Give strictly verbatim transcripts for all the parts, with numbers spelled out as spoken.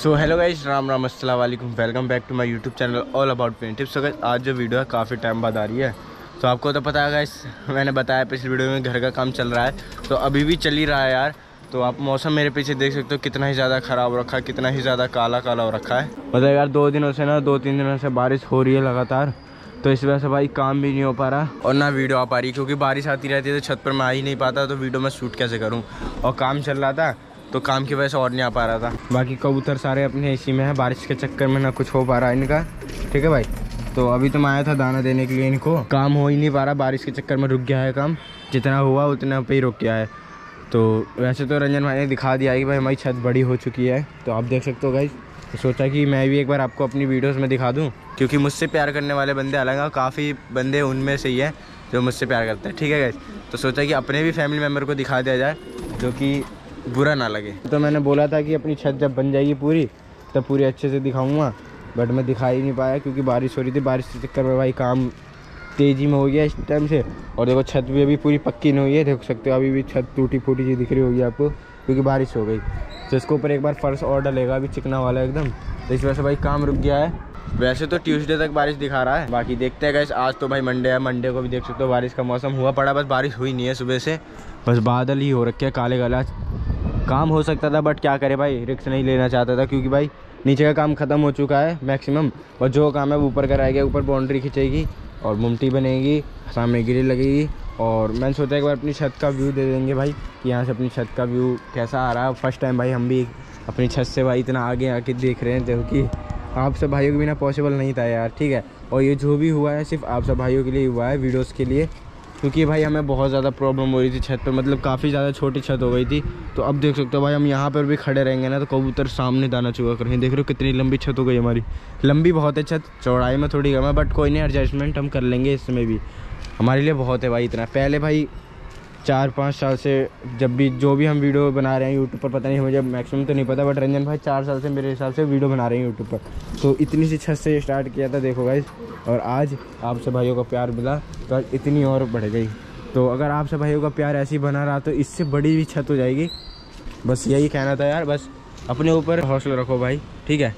सो hello guys, Ram Ram अस्सलाम वालेकुम, welcome back to my YouTube channel all about paint tips. So guys, आज जो video है काफ़ी टाइम बाद आ रही है। तो आपको तो पता है गाइस, मैंने बताया पिछली वीडियो में घर का काम चल रहा है, तो अभी भी चल ही रहा है यार। तो आप मौसम मेरे पीछे देख सकते हो कितना ही ज़्यादा ख़राब हो रखा है, कितना ही ज़्यादा काला काला हो रखा है। मतलब यार दो दिनों से ना दो तीन दिनों से बारिश हो रही है लगातार, तो इस वजह से भाई काम भी नहीं हो पा रहा और ना वीडियो आ पा रही, क्योंकि बारिश आती रहती है तो छत पर मैं आ ही नहीं पाता, तो वीडियो मैं शूट कैसे करूँ। और काम चल रहा था तो काम की वजह से और नहीं आ पा रहा था। बाकी कबूतर सारे अपने एसी में है, बारिश के चक्कर में ना कुछ हो पा रहा है इनका। ठीक है भाई, तो अभी तो मैं आया था दाना देने के लिए इनको, काम हो ही नहीं पा रहा, बारिश के चक्कर में रुक गया है काम। जितना हुआ उतना पे ही रुक गया है। तो वैसे तो रंजन भाई ने दिखा दिया कि भाई हमारी छत बड़ी हो चुकी है, तो आप देख सकते हो गाइस। तो सोचा कि मैं भी एक बार आपको अपनी वीडियोस में दिखा दूं, क्योंकि मुझसे प्यार करने वाले बंदे अलग हैं, काफ़ी बंदे उनमें से ही हैं जो मुझसे प्यार करते हैं। ठीक है गाइस, तो सोचा कि अपने भी फैमिली मेम्बर को दिखा दिया जाए, जो कि बुरा ना लगे। तो मैंने बोला था कि अपनी छत जब बन जाएगी पूरी तब पूरी अच्छे से दिखाऊंगा, बट मैं दिखा ही नहीं पाया क्योंकि बारिश हो रही थी। बारिश के चक्कर में भाई काम तेज़ी में हो गया इस टाइम से। और देखो छत भी अभी पूरी पक्की नहीं हुई है, देख सकते हो अभी भी छत टूटी फूटी सी दिख रही होगी आपको, क्योंकि बारिश हो गई। तो इसके ऊपर एक बार फर्श और डलेगा अभी चिकना वाला एकदम, तो इस वजह से भाई काम रुक गया है। वैसे तो ट्यूसडे तक बारिश दिखा रहा है, बाकी देखते हैं गाइस। आज तो भाई मंडे है, मंडे को भी देख सकते हो बारिश का मौसम हुआ पड़ा, बस बारिश हुई नहीं है सुबह से, बस बादल ही हो रखे हैं काले काला। काम हो सकता था बट क्या करे भाई, रिस्क नहीं लेना चाहता था, क्योंकि भाई नीचे का काम ख़त्म हो चुका है मैक्सिमम, और जो काम है वो ऊपर का रह गया। ऊपर बाउंड्री खिंचेगी और मुमटी बनेगी, सामने ग्रिल लगेगी। और मैंने सोचा एक बार अपनी छत का व्यू दे देंगे भाई, कि यहाँ से अपनी छत का व्यू कैसा आ रहा है। फर्स्ट टाइम भाई हम भी अपनी छत से भाई इतना आगे आके देख रहे हैं, जो कि आप सब भाइयों के बिना पॉसिबल नहीं था यार। ठीक है, और ये जो भी हुआ है सिर्फ आप सब भाइयों के लिए हुआ है, वीडियोज़ के लिए, क्योंकि भाई हमें बहुत ज़्यादा प्रॉब्लम हो रही थी छत पे, मतलब काफ़ी ज़्यादा छोटी छत हो गई थी। तो अब देख सकते हो भाई, हम यहाँ पर भी खड़े रहेंगे ना तो कबूतर सामने दाना चुगा कर रहे हैं। देख रहे हो कितनी लंबी छत हो गई हमारी, लंबी बहुत है छत, चौड़ाई में थोड़ी कम है, बट कोई नहीं, एडजस्टमेंट हम कर लेंगे इसमें भी, हमारे लिए बहुत है भाई इतना। पहले भाई चार पाँच साल से जब भी जो भी हम वीडियो बना रहे हैं यूट्यूब पर, पता नहीं मुझे मैक्सिमम तो नहीं पता, बट रंजन भाई चार साल से मेरे हिसाब से वीडियो बना रहे हैं यूट्यूब पर। तो इतनी सी छत से स्टार्ट किया था देखो गाइस, और आज आप सब भाइयों का प्यार मिला तो आज इतनी और बढ़ गई। तो अगर आप सब भाइयों का प्यार ऐसे ही बना रहा तो इससे बड़ी भी छत हो जाएगी। बस यही कहना था यार, बस अपने ऊपर हौसला रखो भाई। ठीक है,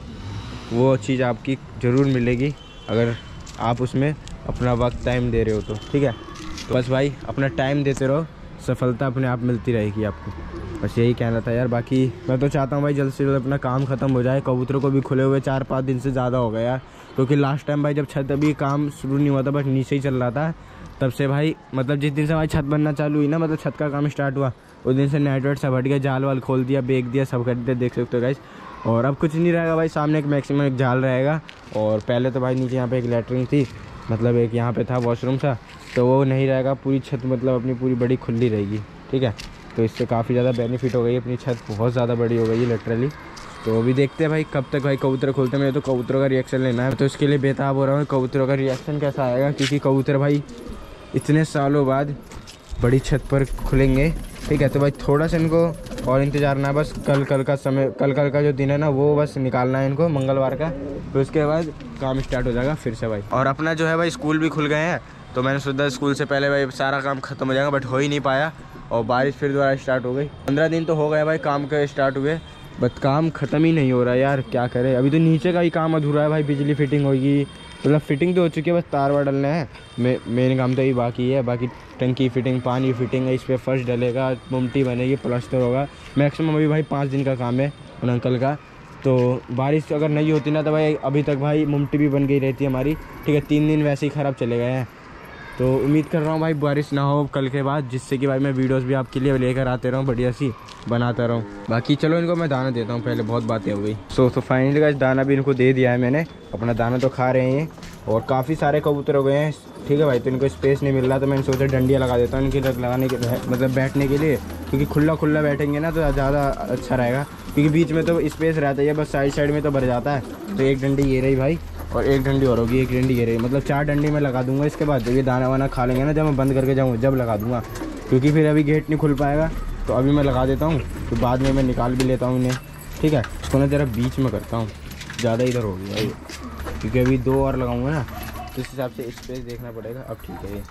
वो चीज़ आपकी ज़रूर मिलेगी अगर आप उसमें अपना वक्त टाइम दे रहे हो तो। ठीक है, तो बस भाई अपना टाइम देते रहो, सफलता अपने आप मिलती रहेगी आपको। बस यही कहना था यार। बाकी मैं तो चाहता हूँ भाई जल्द से जल्द अपना काम ख़त्म हो जाए। कबूतरों को भी खुले हुए चार पाँच दिन से ज़्यादा हो गया यार, क्योंकि लास्ट टाइम भाई जब छत अभी काम शुरू नहीं हुआ था, बस नीचे ही चल रहा था, तब से भाई मतलब जिस दिन से हमारी छत बनना चालू हुई ना, मतलब छत का काम स्टार्ट हुआ, उस दिन से नेट वेट सब हट गया, जाल वाल खोल दिया, बेच दिया, सब कर दिया, देख सकते हो गाइस। और अब कुछ नहीं रहेगा भाई, सामने एक मैक्सिमम एक जाल रहेगा। और पहले तो भाई नीचे यहाँ पे एक लेटरिन थी, मतलब एक यहाँ पे था वॉशरूम सा, तो वो नहीं रहेगा, पूरी छत मतलब अपनी पूरी बड़ी खुली रहेगी। ठीक है, तो इससे काफ़ी ज़्यादा बेनिफिट हो गई, अपनी छत बहुत ज़्यादा बड़ी हो गई है लिटरली। तो अभी देखते हैं भाई कब तक भाई कबूतर खोलते हैं। मुझे तो कबूतरों का रिएक्शन लेना है, तो इसके लिए बेताब हो रहा हूँ कबूतरों का रिएक्शन कैसा आएगा, क्योंकि कबूतर भाई इतने सालों बाद बड़ी छत पर खुलेंगे। ठीक है, तो भाई थोड़ा सा इनको और इंतज़ार ना, बस कल कल का समय, कल कल का जो दिन है ना वो बस निकालना है इनको, मंगलवार का, तो उसके बाद काम स्टार्ट हो जाएगा फिर से भाई। और अपना जो है भाई स्कूल भी खुल गए हैं, तो मैंने सोचा स्कूल से पहले भाई सारा काम खत्म हो जाएगा, बट हो ही नहीं पाया, और बारिश फिर दोबारा स्टार्ट हो गई। पंद्रह दिन तो हो गए भाई काम के स्टार्ट हुए, बट काम ख़त्म ही नहीं हो रहा यार, क्या करें। अभी तो नीचे का ही काम अधूरा है भाई, बिजली फिटिंग होगी, मतलब फिटिंग तो हो चुकी है, बस तार वार डलने हैं, मे मेन काम तो ही बाकी है। बाकी टंकी फिटिंग, पानी फिटिंग है, इस पर फर्श डलेगा, मुमटी बनेगी, प्लास्टर होगा। मैक्सिमम अभी भाई पाँच दिन का काम है उन अंकल का। तो बारिश अगर नहीं होती ना तो भाई अभी तक भाई मुमटी भी बन गई रहती है हमारी। ठीक है, तीन दिन वैसे ही ख़राब चले गए हैं, तो उम्मीद कर रहा हूँ भाई बारिश ना हो कल के बाद, जिससे कि भाई मैं वीडियोस भी आपके लिए लेकर आते रहूँ, बढ़िया सी बनाता रहूँ। बाकी चलो इनको मैं दाना देता हूँ, पहले बहुत बातें हो गई। सो तो फाइनली गाइस दाना भी इनको दे दिया है मैंने, अपना दाना तो खा रहे हैं, और काफ़ी सारे कबूतर हो गए हैं। ठीक है भाई, तो इनको स्पेस नहीं मिल रहा, तो मैंने सोचा डंडियाँ लगा देता हूँ इनके लगाने के, मतलब बैठने के लिए, क्योंकि खुला खुला बैठेंगे ना तो ज़्यादा अच्छा रहेगा, क्योंकि बीच में तो स्पेस रहता है, बस साइड साइड में तो भर जाता है। तो एक डंडी ये रही भाई, और एक डंडी और होगी, एक डंडी ये रही, मतलब चार डंडी में लगा दूंगा। इसके बाद जब ये दाना वाना खा लेंगे ना, जब मैं बंद करके जाऊँगा जब लगा दूंगा, क्योंकि फिर अभी गेट नहीं खुल पाएगा। तो अभी मैं लगा देता हूँ, तो बाद में मैं निकाल भी लेता हूँ इन्हें। ठीक है, इसको ना ज़रा बीच में करता हूँ, ज़्यादा इधर हो गया ये, क्योंकि अभी दो और लगाऊंगा ना, तो इस हिसाब से स्पेस देखना पड़ेगा। अब ठीक है ये,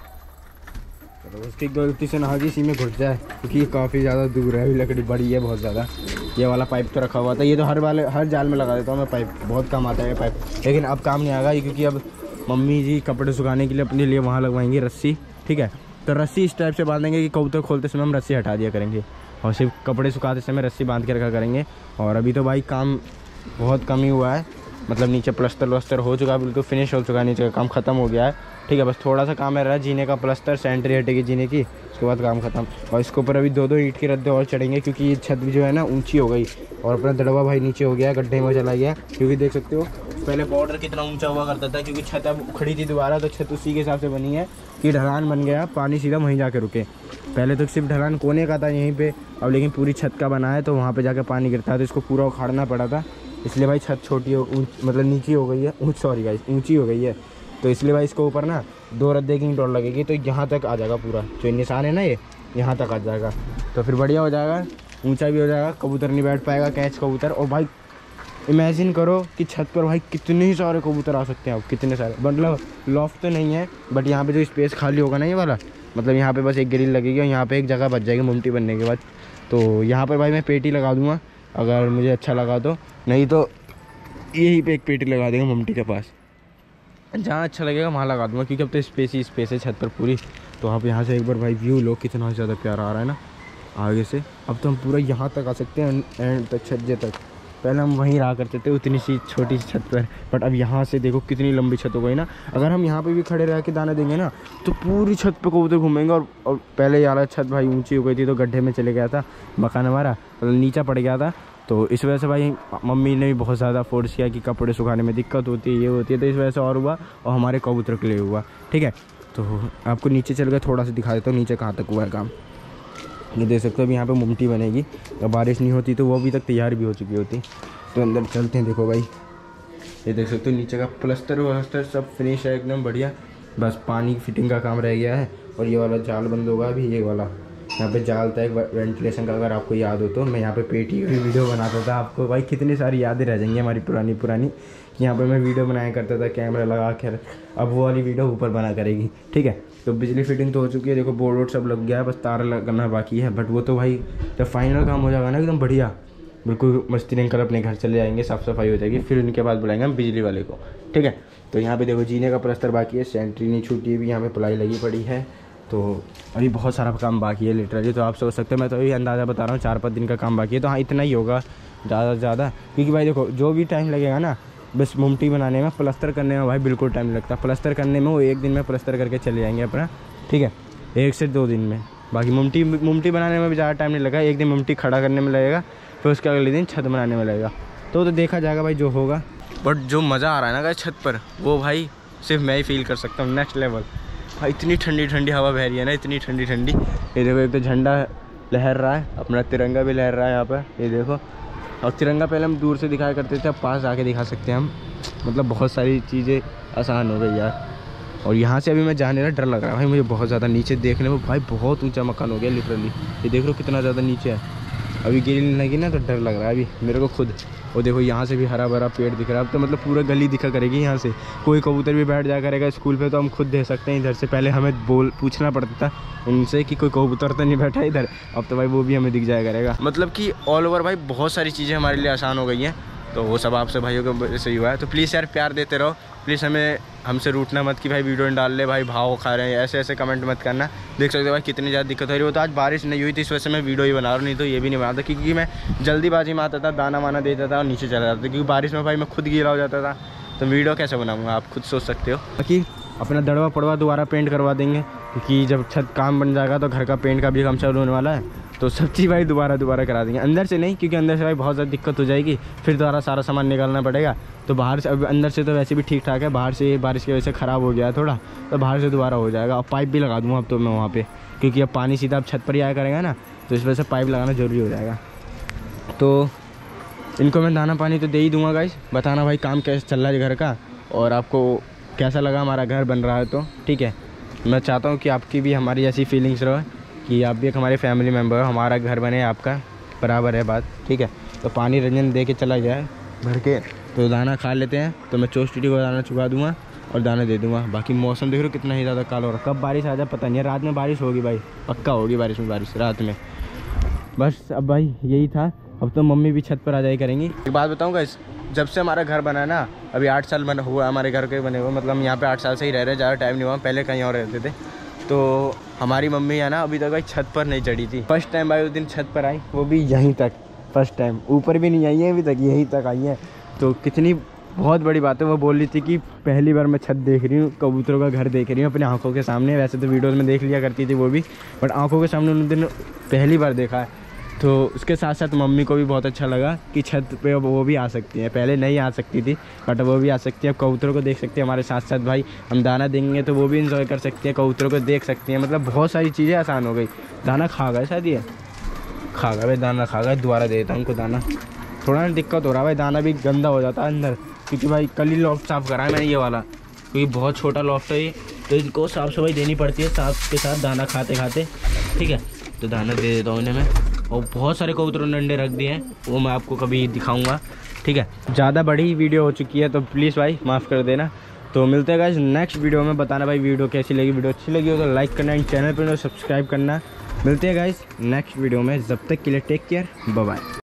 चलो उसकी गलती से ना आगे इसी में घुस जाए, क्योंकि ये काफ़ी ज़्यादा दूर है, अभी लकड़ी बड़ी है बहुत ज़्यादा। ये वाला पाइप तो रखा हुआ था, ये तो हर वाले हर जाल में लगा देता हूँ मैं पाइप, बहुत काम आता है पाइप, लेकिन अब काम नहीं आएगा क्योंकि अब मम्मी जी कपड़े सुखाने के लिए अपने लिए वहाँ लगवाएंगे रस्सी। ठीक है, तो रस्सी इस टाइप से बांधेंगे कि कबूतर खोलते समय हम रस्सी हटा दिया करेंगे और सिर्फ कपड़े सुखाते समय रस्सी बांध के रखा करेंगे। और अभी तो भाई काम बहुत कम ही हुआ है, मतलब नीचे प्लस्तर व्लस्तर हो चुका है, बिल्कुल फिनिश हो चुका है, नीचे का काम खत्म हो गया है। ठीक है, बस थोड़ा सा काम है रहा है जीने का, प्लस्तर सेंट्री हटेगी जीने की, उसके बाद काम खत्म। और इसके ऊपर अभी दो दो ईंट की रद्दे और चढ़ेंगे क्योंकि ये छत भी जो है ना ऊंची हो गई और अपना दड़वा भाई नीचे हो गया, गड्ढे में चला गया। क्योंकि देख सकते हो पहले बॉर्डर कितना ऊंचा हुआ करता था, क्योंकि छत अब खड़ी थी दोबारा, तो छत उसी के हिसाब से बनी है कि ढलान बन गया, पानी सीधा वहीं जाके रुके। पहले तो सिर्फ ढलान कोने का था यहीं पे, अब लेकिन पूरी छत का बना है तो वहाँ पे जाके पानी गिरता है, तो इसको पूरा उखाड़ना पड़ा था। इसलिए भाई छत छोटी हो मतलब नीची हो गई है, ऊँच सॉरी गाइस ऊंची हो गई है, तो इसलिए भाई इसको ऊपर ना दो रद्दे की ईंट और लगेगी, तो यहाँ तक आ जाएगा पूरा जो निशान है ना ये यहाँ तक आ जाएगा, तो फिर बढ़िया हो जाएगा, ऊंचा भी हो जाएगा, कबूतर नहीं बैठ पाएगा, कैच कबूतर। और भाई इमेजिन करो कि छत पर भाई कितने ही सारे कबूतर आ सकते हैं, अब कितने सारे, मतलब लॉफ्ट तो नहीं है बट यहाँ पे जो स्पेस खाली होगा ना ये वाला, मतलब यहाँ पे बस एक ग्रिल लगेगी और यहाँ पे एक जगह बच जाएगी मुमटी बनने के बाद। तो यहाँ पर भाई मैं पेटी लगा दूँगा अगर मुझे अच्छा लगा तो, नहीं तो यहीं पे एक पेटी लगा देंगे मुमटी के पास, जहाँ अच्छा लगेगा वहाँ लगा दूँगा, क्योंकि अब तो स्पेस ही स्पेस है छत पर पूरी। तो आप यहाँ से एक बार भाई व्यू लो, कितना ज़्यादा प्यारा आ रहा है ना आगे से। अब तो हम पूरा यहाँ तक आ सकते हैं एंड तक, छज्जे तक। पहले हम वहीं रहा करते थे उतनी सी छोटी सी छत पर, बट अब यहाँ से देखो कितनी लंबी छत हो गई ना। अगर हम यहाँ पे भी खड़े रह के दाना देंगे ना तो पूरी छत पे कबूतर घूमेंगे। और, और पहले ये वाला छत भाई ऊंची हो गई थी तो गड्ढे में चले गया था मकान हमारा, मतलब नीचा पड़ गया था, तो इस वजह से भाई मम्मी ने भी बहुत ज़्यादा फोर्स किया कि कपड़े सुखाने में दिक्कत होती है, ये होती है, तो इस वजह से और हुआ और हमारे कबूतर के लिए हुआ। ठीक है, तो आपको नीचे चल कर थोड़ा सा दिखा देता हूँ नीचे कहाँ तक हुआ है काम। ये देख सकते हो अभी यहाँ पे मुमटी बनेगी, अगर बारिश नहीं होती तो वो अभी तक तैयार भी हो चुकी होती। तो अंदर चलते हैं, देखो भाई ये देख सकते हो नीचे का प्लस्तर वलस्तर सब फिनिश है एकदम बढ़िया, बस पानी की फिटिंग का काम रह गया है। और ये वाला जाल बंद होगा अभी, ये वाला यहाँ पे जाल था एक वेंटिलेशन का, अगर आपको याद हो तो मैं यहाँ पे पेटी की वीडियो बनाता था, आपको भाई कितनी सारी यादें रह जाएंगी हमारी पुरानी पुरानी कि यहाँ पे मैं वीडियो बनाया करता था कैमरा लगा कर, अब वो वाली वीडियो ऊपर बना करेगी। ठीक है, तो बिजली फिटिंग तो हो चुकी है, देखो बोर्ड वोर्ड सब लग गया है, बस तार लगना बाकी है, बट वो तो भाई जब फाइनल काम हो जाएगा ना एकदम बढ़िया, बिल्कुल मस्ती नहीं कर अपने घर चले जाएंगे, साफ़ सफाई हो जाएगी, फिर उनके बाद बुलाएंगे हम बिजली वाले को। ठीक है, तो यहाँ पे देखो जीने का प्लस्तर बाकी है, सेंट्री नहीं छूटी भी, यहाँ पे प्लाई लगी पड़ी है, तो अभी बहुत सारा काम बाकी है लिटरली। तो आप सोच सकते हो मैं तो यही अंदाज़ा बता रहा हूँ चार पाँच दिन का काम बाकी है, तो हाँ इतना ही होगा ज़्यादा से ज़्यादा, क्योंकि भाई देखो जो भी टाइम लगेगा ना बस मुमटी बनाने में, प्लस्तर करने में भाई बिल्कुल टाइम नहीं लगता, प्लस्तर करने में वो एक दिन में प्लस्तर करके चले जाएंगे अपना। ठीक है, एक से दो दिन में, बाकी मुमटी मुमटी बनाने में भी ज़्यादा टाइम नहीं लगा, एक दिन मुमटी खड़ा करने में लगेगा, फिर उसके अगले दिन छत बनाने में लगेगा, तो तो देखा जाएगा भाई जो होगा। बट जो मज़ा आ रहा है ना गाइस छत पर, वो भाई सिर्फ मैं ही फील कर सकता हूँ, नेक्स्ट लेवल भाई। इतनी ठंडी ठंडी हवा बह रही है ना, इतनी ठंडी ठंडी। ये देखो एक तो झंडा लहर रहा है, अपना तिरंगा भी लहर रहा है यहाँ पर, ये देखो। और तिरंगा पहले हम दूर से दिखाया करते थे, अब पास आके दिखा सकते हैं हम, मतलब बहुत सारी चीज़ें आसान हो गई यार। और यहाँ से अभी मैं जाने का डर लग रहा है भाई मुझे बहुत ज़्यादा, नीचे देखने में भाई बहुत ऊंचा मकान हो गया लिटरली, ये देख लो कितना ज़्यादा नीचे है। अभी गिरने लगी ना तो डर लग रहा है अभी मेरे को खुद। और देखो यहाँ से भी हरा भरा पेड़ दिख रहा है, अब तो मतलब पूरा गली दिखा करेगी यहाँ से, कोई कबूतर भी बैठ जा करेगा स्कूल पे तो हम खुद दे सकते हैं इधर से। पहले हमें बोल पूछना पड़ता था उनसे कि कोई कबूतर तो नहीं बैठा इधर, अब तो भाई वो भी हमें दिख जाया करेगा। मतलब कि ऑल ओवर भाई बहुत सारी चीज़ें हमारे लिए आसान हो गई हैं, तो वो सब आपसे भाइयों के वजह से ही हुआ है। तो प्लीज़ यार प्यार देते रहो, प्लीज़ हमें हमसे रूठना मत कि भाई वीडियो डाल ले भाई भाव खा रहे हैं, ऐसे ऐसे कमेंट मत करना। देख सकते हो भाई कितनी ज़्यादा दिक्कत हो रही है। वो तो आज बारिश नहीं हुई थी इस वजह से मैं वीडियो ही बना रहा हूँ, नहीं तो ये भी नहीं बनाता, क्योंकि मैं जल्दीबाजी में आता था, दाना वाना देता था और नीचे चला जाता था, क्योंकि बारिश में भाई मैं खुद गीला हो जाता था, तो वीडियो कैसे बनाऊँगा आप खुद सोच सकते हो। बाकी अपना दड़वा पड़वा दोबारा पेंट करवा देंगे, क्योंकि जब छत काम बन जाएगा तो घर का पेंट का भी काम चालू होने वाला है, तो सब चीज़ भाई दोबारा दोबारा करा देंगे। अंदर से नहीं, क्योंकि अंदर से भाई बहुत ज़्यादा दिक्कत हो जाएगी, फिर दोबारा सारा सामान निकालना पड़ेगा। तो बाहर से, अब अंदर से तो वैसे भी ठीक ठाक है, बाहर से बारिश की वजह से ख़राब हो गया है थोड़ा, तो बाहर से दोबारा हो जाएगा। अब पाइप भी लगा दूँगा अब तो मैं वहाँ पे, क्योंकि अब पानी सीधा अब छत पर ही आया करेगा ना, तो इस वजह से पाइप लगाना ज़रूरी हो जाएगा। तो इनको मैं दाना पानी तो दे ही दूँगा गाइस। बताना भाई काम कैसे चल रहा है घर का, और आपको कैसा लगा हमारा घर बन रहा है, तो ठीक है। मैं चाहता हूँ कि आपकी भी हमारी ऐसी फीलिंग्स रहे कि आप भी एक हमारे फैमिली मेम्बर हो, हमारा घर बने आपका बराबर है बात, ठीक है। तो पानी रंजन दे के चला जाए भर के, तो दाना खा लेते हैं, तो मैं चोस्टिटी को दाना चुका दूंगा और दाना दे दूंगा। बाकी मौसम देख रहे हो कितना ही ज़्यादा काला हो रहा है, कब बारिश आ जाए पता नहीं है। रात में बारिश होगी भाई, पक्का होगी बारिश में, बारिश रात में। बस अब भाई यही था, अब तो मम्मी भी छत पर आ जाए करेंगी। एक बात बताऊँ गाइस, जब से हमारा घर बना है ना, अभी आठ साल बना हुआ हमारे घर के बने हुए, मतलब हम यहाँ पे आठ साल से ही रह रहे हैं, ज़्यादा टाइम नहीं हुआ, पहले कहीं और रहते थे। तो हमारी मम्मी है ना अभी तक भाई छत पर नहीं चढ़ी थी। फर्स्ट टाइम भाई उस दिन छत पर आई, वो भी यहीं तक, फर्स्ट टाइम, ऊपर भी नहीं आई है अभी तक, यहीं तक आई है। तो कितनी बहुत बड़ी बात है। वो बोल रही थी कि पहली बार मैं छत देख रही हूँ, कबूतरों का घर देख रही हूँ अपनी आंखों के सामने। वैसे तो वीडियोज़ में देख लिया करती थी वो भी, बट आंखों के सामने उन दिन पहली बार देखा है। तो उसके साथ साथ मम्मी को भी बहुत अच्छा लगा कि छत पे वो भी आ सकती है, पहले नहीं आ सकती थी बट वो भी आ सकती है। अब कबूतरों को देख सकती है हमारे साथ साथ भाई, हम दाना देंगे तो वो भी इंजॉय कर सकती है, कबूतरों को देख सकती हैं। मतलब बहुत सारी चीज़ें आसान हो गई। दाना खा गए शायद, ये खा गए भाई, दाना खा गए। दोबारा दे देता हूँ उनको दाना। थोड़ा ना दिक्कत हो रहा है भाई, दाना भी गंदा हो जाता है अंदर, क्योंकि भाई कल ही लॉफ्ट साफ़ करा है मैंने ये वाला, क्योंकि बहुत छोटा लॉफ्ट है ये, तो इनको साफ़ सफाई देनी पड़ती है साफ के साथ दाना खाते खाते। ठीक है, तो दाना दे देता हूँ इन्हें मैं। और बहुत सारे कबूतरों ने अंडे रख दिए हैं, वो मैं आपको कभी दिखाऊंगा। ठीक है, ज़्यादा बड़ी वीडियो हो चुकी है तो प्लीज़ भाई माफ़ कर देना। तो मिलते हैं गाइस नेक्स्ट वीडियो में। बताना भाई वीडियो कैसी लगी, वीडियो अच्छी लगी हो तो लाइक करना, चैनल पर सब्सक्राइब करना। मिलते हैं गाइस नेक्स्ट वीडियो में, जब तक के लिए टेक केयर, बाय बाय।